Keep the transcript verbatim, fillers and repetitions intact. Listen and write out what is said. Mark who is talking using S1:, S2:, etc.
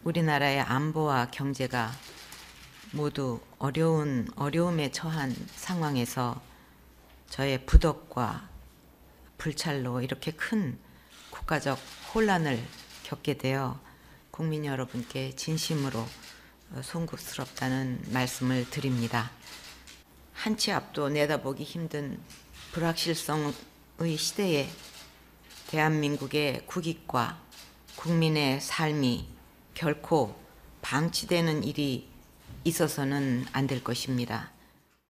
S1: 우리나라의 안보와 경제가 모두 어려운 어려움에 처한 상황에서 저의 부덕과 불찰로 이렇게 큰 국가적 혼란을 겪게 되어 국민 여러분께 진심으로 송구스럽다는 말씀을 드립니다. 한 치 앞도 내다보기 힘든 불확실성의 시대에 대한민국의 국익과 국민의 삶이 결코 방치되는 일이 있어서는 안 될 것입니다.